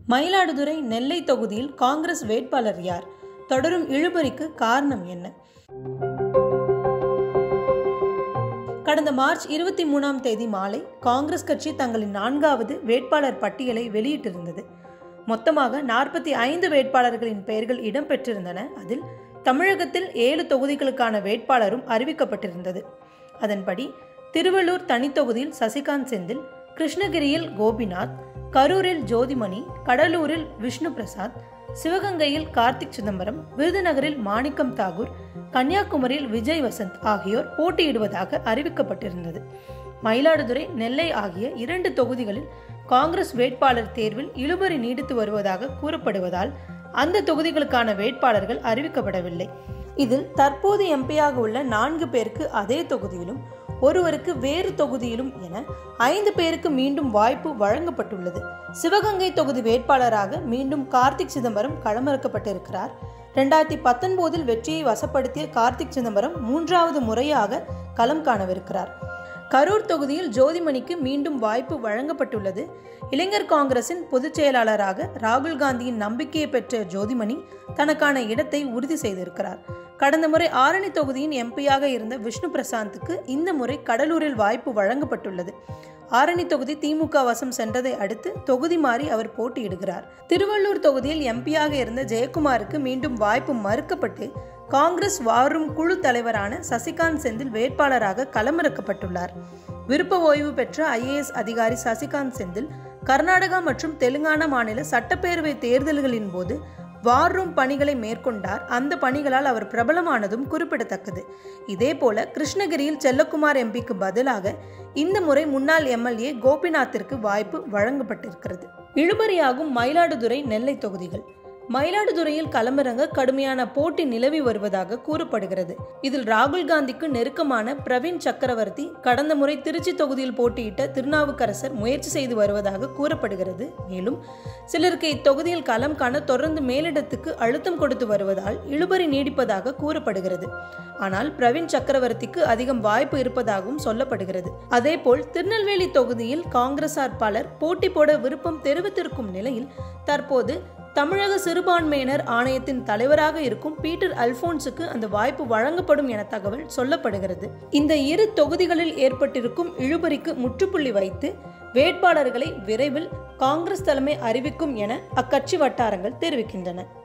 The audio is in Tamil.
மயிலாடுதுறை நெல்லை தொகுதியில் காங்கிரஸ் வேட்பாளர் யார்? தொடரும் இழுபறிக்கு காரணம் என்ன? கடந்த மார்ச் 23ஆம் தேதி மாலை காங்கிரஸ் கட்சி தங்களின் 4வது வேட்பாளர் பட்டியலை வெளியிட்டிருந்தது. மொத்தமாக 45 வேட்பாளர்களின் பெயர்கள் இடம்பெற்றிருந்தன. அதில் தமிழகத்தில் 7 தொகுதிகளுக்கான வேட்பாளரும் அறிவிக்கப்பட்டிருந்தது. அதன்படி திருவள்ளூர் தனித்தொகுதியில் சசிகாந்த் செந்தில், கிருஷ்ணகிரியில் கோபிநாத், கரூரில் ஜோதிமணி, கடலூரில் விஷ்ணு பிரசாத், சிவகங்கையில் கார்த்திக் சிதம்பரம், விருதுநகரில் மாணிக்கம் தாகூர், கன்னியாகுமரியில் விஜய் வசந்த் ஆகியோர் போட்டியிடுவதாக அறிவிக்கப்பட்டிருந்தது. மயிலாடுதுறை, நெல்லை ஆகிய 2 தொகுதிகளில் காங்கிரஸ் வேட்பாளர் தேர்வில் இழுபறி நீடித்து வருவதாக கூறப்படுவதால் அந்த தொகுதிகளுக்கான வேட்பாளர்கள் அறிவிக்கப்படவில்லை. இதில் தற்போது எம்பியாக உள்ள 4 பேருக்கு அதே தொகுதியிலும், ஒருவருக்கு வேறு தொகுதியிலும் என 5 பேருக்கு மீண்டும் வாய்ப்பு வழங்கப்பட்டுள்ளது. சிவகங்கை தொகுதி வேட்பாளராக மீண்டும் கார்த்திக் சிதம்பரம் களமிறக்கப்பட்டிருக்கிறார். 2019 வெற்றியை வசப்படுத்திய கார்த்திக் சிதம்பரம் 3வது முறையாக களம் காணவிருக்கிறார். கரூர் தொகுதியில் ஜோதிமணிக்கு மீண்டும் வாய்ப்பு வழங்கப்பட்டுள்ளது. இளைஞர் காங்கிரசின் பொதுச் செயலாளராக ராகுல் காந்தியின் நம்பிக்கையை பெற்ற ஜோதிமணி தனக்கான இடத்தை உறுதி செய்திருக்கிறார். கடந்த முறை ஆரணி தொகுதியின் எம்பியாக இருந்த விஷ்ணு பிரசாந்துக்கு இந்த முறை கடலூரில் வாய்ப்பு வழங்கப்பட்டுள்ளது. ஆரணி தொகுதி திமுக வசம் சென்றதை அடுத்து தொகுதி மாறி அவர் போட்டியிடுகிறார். திருவள்ளூர் தொகுதியில் எம்பியாக இருந்த ஜெயக்குமாருக்கு மீண்டும் வாய்ப்பு மறுக்கப்பட்டு காங்கிரஸ் வாரும் குழு தலைவரான சசிகாந்த் செந்தில் வேட்பாளராக களமிறக்கப்பட்டுள்ளார். விருப்ப ஓய்வு பெற்ற IAS அதிகாரி சசிகாந்த் செந்தில் கர்நாடகா மற்றும் தெலுங்கானா மாநில சட்டப்பேரவை தேர்தல்களின் போது வார் ரூம் பணிகளை மேற்கொண்டார். அந்த பணிகளால் அவர் பிரபலமானதும் குறிப்பிடத்தக்கது. இதேபோல கிருஷ்ணகிரியில் செல்லக்குமார் எம்பிக்கு பதிலாக இந்த முறை முன்னாள் MLA கோபிநாத்திற்கு வாய்ப்பு வழங்கப்பட்டிருக்கிறது. இழுபறியாகும் மயிலாடுதுறை, நெல்லை தொகுதிகள். மயிலாடுதுறையில் களமிறங்க கடுமையான போட்டி நிலவி வருவதாக கூறப்படுகிறது. இதில் ராகுல் காந்திக்கு நெருக்கமான பிரவீன் சக்கரவர்த்தி கடந்த முறை திருச்சி தொகுதியில் போட்டியிட்ட திருநாவுக்கரசர் முயற்சி செய்து வருவதாக கூறப்படுகிறது. மேலும் சிலருக்கு இத்தொகுதியில் களம் காண தொடர்ந்து மேலிடத்துக்கு அழுத்தம் கொடுத்து வருவதால் இழுபறி நீடிப்பதாக கூறப்படுகிறது. ஆனால் பிரவீன் சக்கரவர்த்திக்கு அதிகம் வாய்ப்பு இருப்பதாகவும் சொல்லப்படுகிறது. அதேபோல் திருநெல்வேலி தொகுதியில் காங்கிரசார் பலர் போட்டி போட விருப்பம் தெரிவித்திருக்கும் நிலையில் தற்போது தமிழக சிறுபான்மையினர் ஆணையத்தின் தலைவராக இருக்கும் பீட்டர் அல்போன்ஸுக்கு அந்த வாய்ப்பு வழங்கப்படும் என தகவல் சொல்லப்படுகிறது. இந்த 2 தொகுதிகளில் ஏற்பட்டிருக்கும் இழுபறிக்கு முற்றுப்புள்ளி வைத்து வேட்பாளர்களை விரைவில் காங்கிரஸ் தலைமை அறிவிக்கும் என அக்கட்சி வட்டாரங்கள் தெரிவிக்கின்றன.